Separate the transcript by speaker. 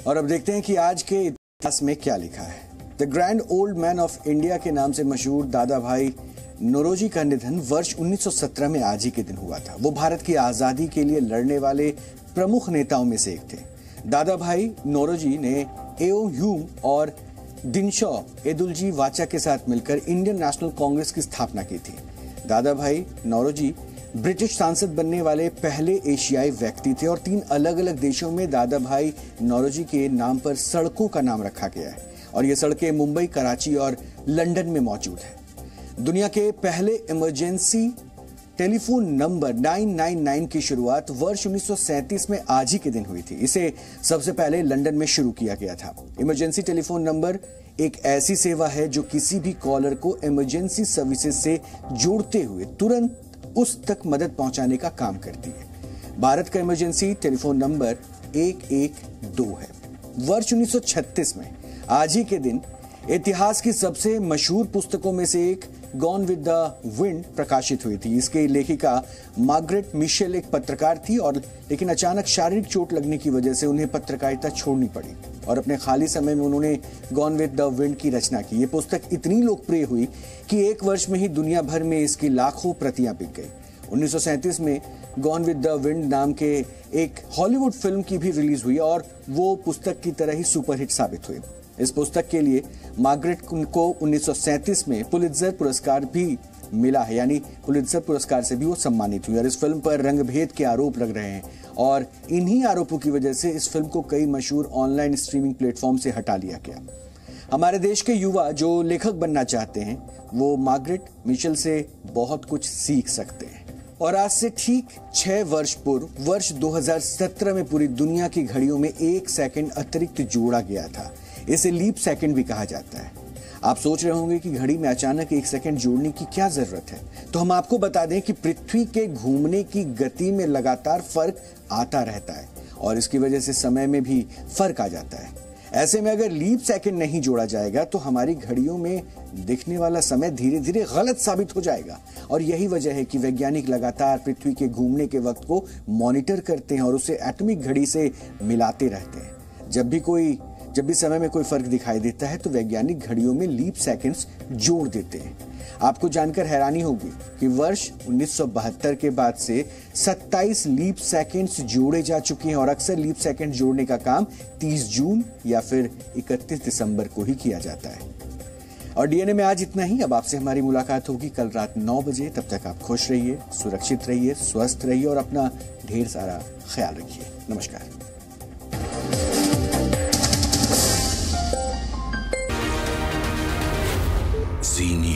Speaker 1: और अब देखते हैं कि आज के इतिहास में क्या लिखा है। The grand old man of India के नाम से मशहूर दादा भाई नौरोजी का निधन वर्ष 1917 में आज ही के दिन हुआ था। वो भारत की आजादी के लिए लड़ने वाले प्रमुख नेताओं में से एक थे। दादा भाई नौरोजी ने एओ ह्यूम और दिनशॉ एदुलजी वाचा के साथ मिलकर इंडियन नेशनल कांग्रेस की स्थापना की थी। दादा भाई नौरोजी ब्रिटिश सांसद बनने वाले पहले एशियाई व्यक्ति थे और 3 अलग अलग देशों में दादा भाई नौरोजी के नाम पर सड़कों का नाम रखा गया है और ये सड़कें मुंबई, कराची और लंदन में मौजूद है। दुनिया के पहले इमरजेंसी टेलीफोन नंबर 999 की शुरुआत वर्ष 1937 में आज ही के दिन हुई थी। इसे सबसे पहले लंदन में शुरू किया गया था। इमरजेंसी टेलीफोन नंबर एक ऐसी सेवा है जो किसी भी कॉलर को इमरजेंसी सर्विसेज से जोड़ते हुए तुरंत उस तक मदद पहुंचाने का काम करती है। भारत का इमरजेंसी टेलीफोन नंबर 112 है। वर्ष 1936 में आज ही के दिन इतिहास की सबसे मशहूर पुस्तकों में से एक गॉन विद द विंड प्रकाशित हुई थी। इसकी लेखिका मार्गरेट मिशेल एक पत्रकार थी और लेकिन अचानक शारीरिक चोट लगने की वजह से उन्हें पत्रकारिता छोड़नी पड़ी और अपने खाली समय में उन्होंने गॉन विद द विंड की रचना की। ये पुस्तक इतनी लोकप्रिय हुई कि एक वर्ष में ही दुनिया भर में इसकी लाखों प्रतियां बिक गई। 1937 में गॉन विद द विंड नाम के एक हॉलीवुड फिल्म की भी रिलीज हुई और वो पुस्तक की तरह ही सुपरहिट साबित हुई। इस पुस्तक के लिए मार्गरेट को 1937 में पुलित्जर पुरस्कार भी मिला है, यानी पुलित्जर पुरस्कार से भी वो सम्मानित हुई। और इस फिल्म पर रंगभेद के आरोप लग रहे हैं और इन्हीं आरोपों की वजह से इस फिल्म को कई मशहूर ऑनलाइन स्ट्रीमिंग प्लेटफॉर्म से हटा लिया गया। हमारे देश के युवा जो लेखक बनना चाहते हैं वो मार्गरेट मिशेल से बहुत कुछ सीख सकते हैं। और आज से ठीक 6 वर्ष पूर्व वर्ष 2017 में पूरी दुनिया की घड़ियों में 1 सेकंड अतिरिक्त जोड़ा गया था। इसे लीप सेकंड भी कहा जाता है। आप सोच रहे होंगे कि घड़ी में अचानक 1 सेकंड जोड़ने की क्या जरूरत है, तो हम आपको बता दें कि पृथ्वी के घूमने की गति में लगातार फर्क आता रहता है और इसकी वजह से समय में भी फर्क आ जाता है। ऐसे में अगर लीप सेकंड नहीं जोड़ा जाएगा तो हमारी घड़ियों में दिखने वाला समय धीरे धीरे गलत साबित हो जाएगा और यही वजह है कि वैज्ञानिक लगातार पृथ्वी के घूमने के वक्त को मॉनिटर करते हैं और उसे एटॉमिक घड़ी से मिलाते रहते हैं। जब भी समय में कोई फर्क दिखाई देता है तो वैज्ञानिक घड़ियों में लीप सेकंड्स जोड़ देते हैं। आपको जानकर हैरानी होगी कि वर्ष 1972 के बाद से 27 लीप सेकंड्स जोड़े जा चुके हैं और अक्सर लीप सेकंड जोड़ने का काम 30 जून या फिर 31 दिसंबर को ही किया जाता है। और डीएनए में आज इतना ही। अब आपसे हमारी मुलाकात होगी कल रात 9 बजे। तब तक आप खुश रहिए, सुरक्षित रहिए, स्वस्थ रहिए और अपना ढेर सारा ख्याल रखिए। नमस्कार।
Speaker 2: Zee News.